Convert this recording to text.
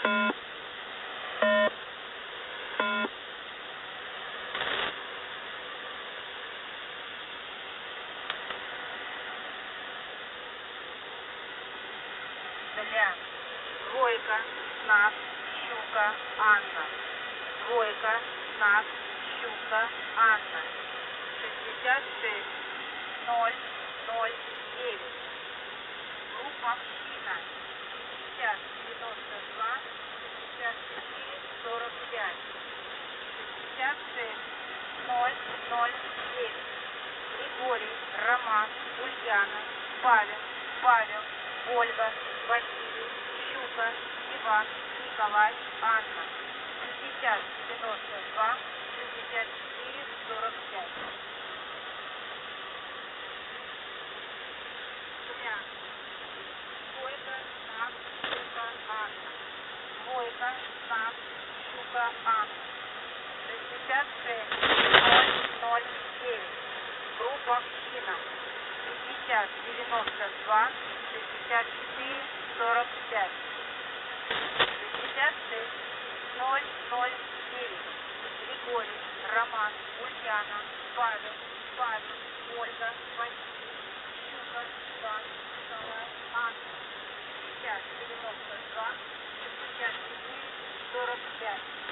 Двойка, знак, щука, Анна. Двойка, знак, щука, Анна. 66 0 0 9. Группа Кина. 50 92 64 45. 66 0 0 9. Григорий, Роман, Ульяна, Павел, Ольга, Василий, Щука, Иван, Николай, Анна. 50 92 64 45. Двойка, знак, щука, Анна. Двойка, знак, щука, Анна. 66 0 0 9. Группа Кина. 50 92 64 45. 66 0 0 9. Григорий, Роман, Ульяна, Павел, Ольга, Василий, Щука, Иван, Николай, Анна. 50 92 64 45.